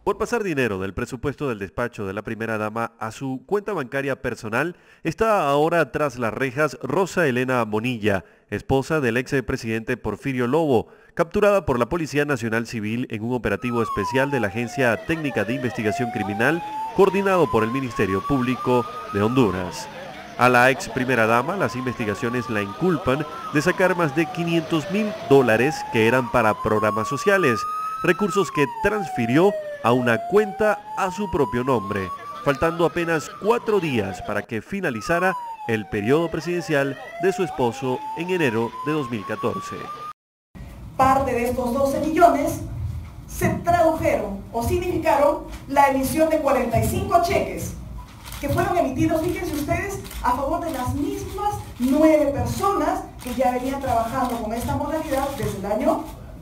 Por pasar dinero del presupuesto del despacho de la primera dama a su cuenta bancaria personal, está ahora tras las rejas Rosa Elena Bonilla, esposa del expresidente Porfirio Lobo, capturada por la Policía Nacional Civil en un operativo especial de la Agencia Técnica de Investigación Criminal, coordinado por el Ministerio Público de Honduras. A la ex primera dama, las investigaciones la inculpan de sacar más de $500,000 que eran para programas sociales, recursos que transfirió a una cuenta a su propio nombre, faltando apenas 4 días para que finalizara el periodo presidencial de su esposo en enero de 2014. Parte de estos 12 millones se tradujeron o significaron la emisión de 45 cheques que fueron emitidos, fíjense ustedes, a favor de las mismas 9 personas que ya venían trabajando con esta modalidad desde el año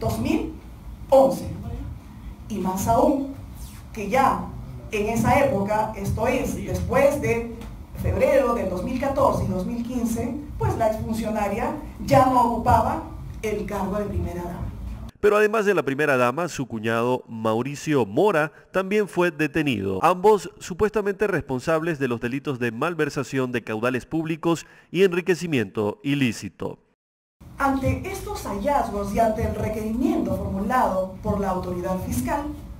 2011. Y más aún, que ya en esa época, esto es, después de febrero del 2014 y 2015, pues la exfuncionaria ya no ocupaba el cargo de primera dama. Pero además de la primera dama, su cuñado Mauricio Mora también fue detenido, ambos supuestamente responsables de los delitos de malversación de caudales públicos y enriquecimiento ilícito. Ante estos hallazgos y ante el requerimiento formulado por la autoridad fiscal,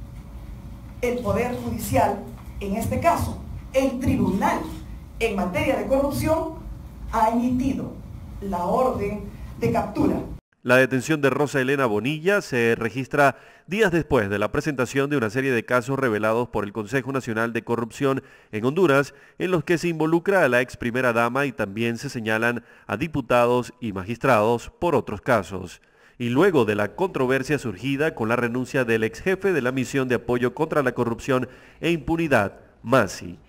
el Poder Judicial, en este caso, el Tribunal en materia de corrupción, ha emitido la orden de captura. La detención de Rosa Elena Bonilla se registra días después de la presentación de una serie de casos revelados por el Consejo Nacional de Corrupción en Honduras, en los que se involucra a la ex primera dama y también se señalan a diputados y magistrados por otros casos. Y luego de la controversia surgida con la renuncia del ex jefe de la Misión de Apoyo contra la Corrupción e Impunidad, MASI.